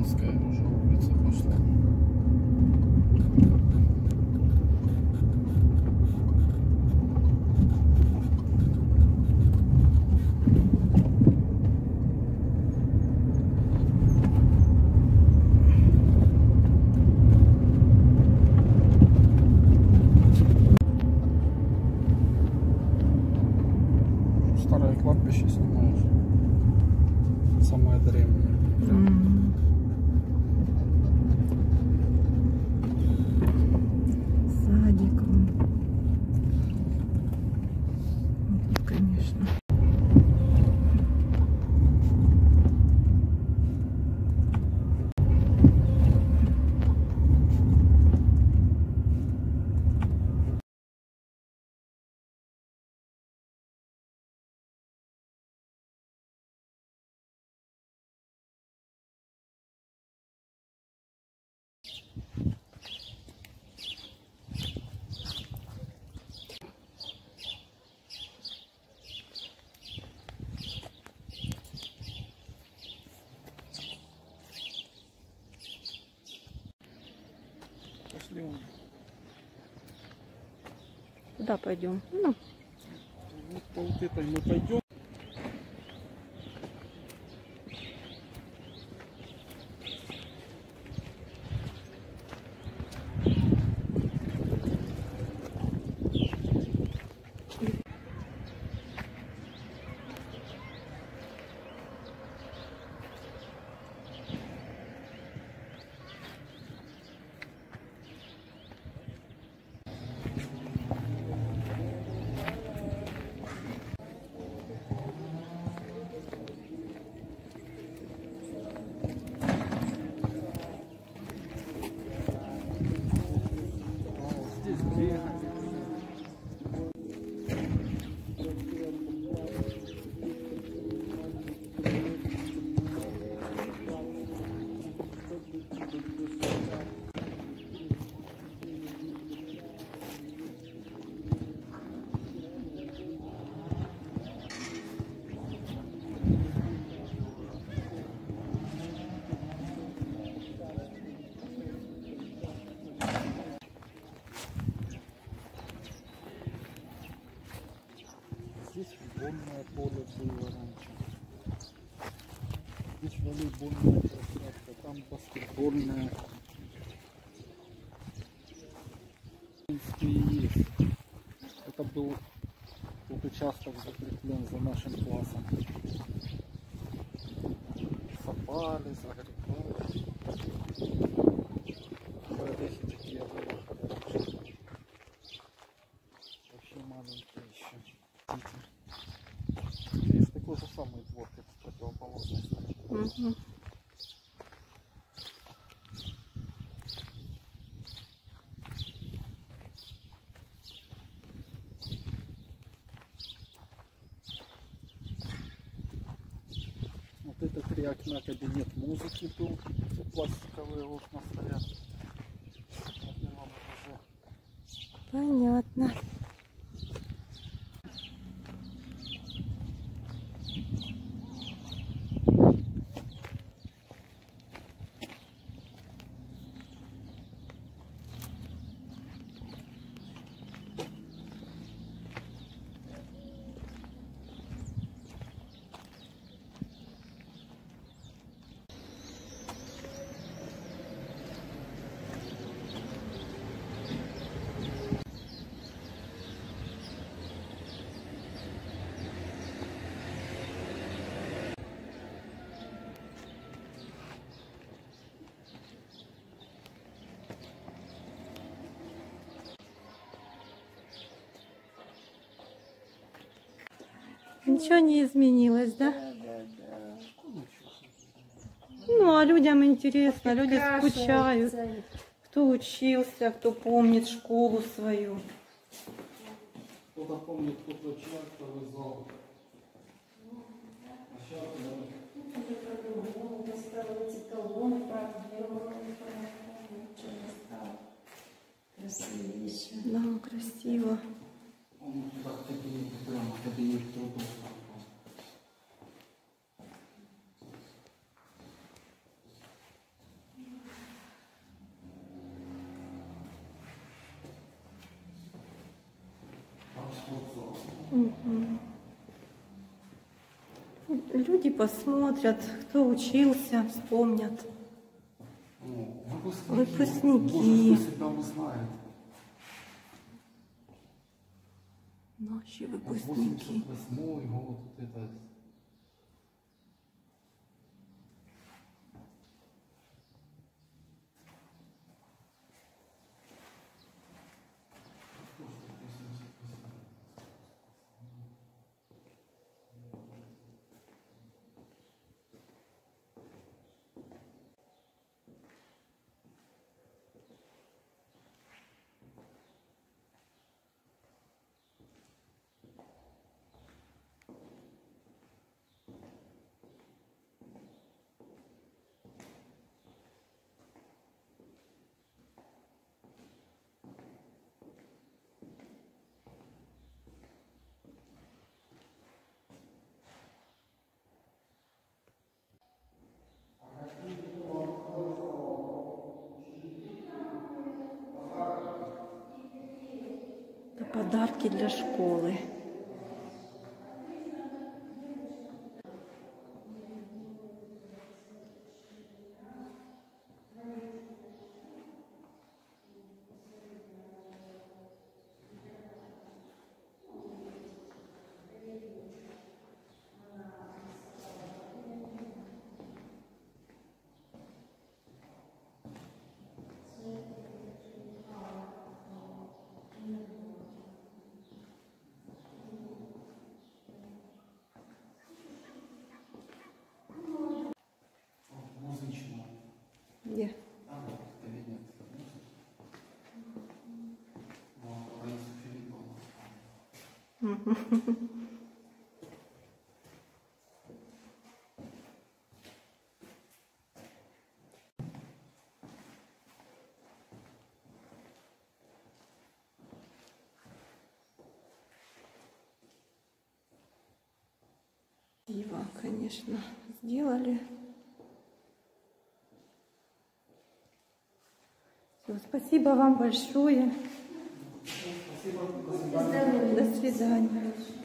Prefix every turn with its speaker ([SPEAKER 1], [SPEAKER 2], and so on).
[SPEAKER 1] Кировская уже улица пошла. Старое кладбище снимаешь. Самое древнее.
[SPEAKER 2] Садик. Вот, конечно.
[SPEAKER 1] Пошли вон.
[SPEAKER 2] Куда пойдем? Ну,
[SPEAKER 1] Вот по вот этой мы пойдем. Здесь бегать. Здесь футбольное поле было раньше. Здесь волейбольная площадка, там баскетбольная. В принципе, и есть. Это был тут участок закреплен за нашим классом. Сапали, загребали. Орехи такие были хорошие. Вообще маленькие еще. Есть такой же самый двор, как с противоположной стороны.
[SPEAKER 2] угу.
[SPEAKER 1] Вот это 3 окна, кабинет музыки был. Пластиковые окна стоят. На первом этаже.
[SPEAKER 2] Понятно. Ничего не изменилось, да? Ну, а людям интересно, люди скучают. Кто учился, кто помнит школу свою.
[SPEAKER 1] Кто-то помнит, кто-то чартовый зал. А сейчас
[SPEAKER 2] Да, красиво.
[SPEAKER 1] он туда кабинет, прямо кабинет трудов.
[SPEAKER 2] Мгм. Люди посмотрят, кто учился, вспомнят.
[SPEAKER 1] Ну,
[SPEAKER 2] Выпускники.
[SPEAKER 1] Боже, кто себя узнает.
[SPEAKER 2] Наши
[SPEAKER 1] Вот
[SPEAKER 2] выпускники.
[SPEAKER 1] 88-й год, вот это.
[SPEAKER 2] Это подарки для школы.
[SPEAKER 1] Музычного.
[SPEAKER 2] Где?
[SPEAKER 1] Там вот кабинет. Вот, Раиса Филипповна.
[SPEAKER 2] Красиво, конечно, сделали. Всё, спасибо вам большое.
[SPEAKER 1] Спасибо, до свидания.
[SPEAKER 2] До свидания.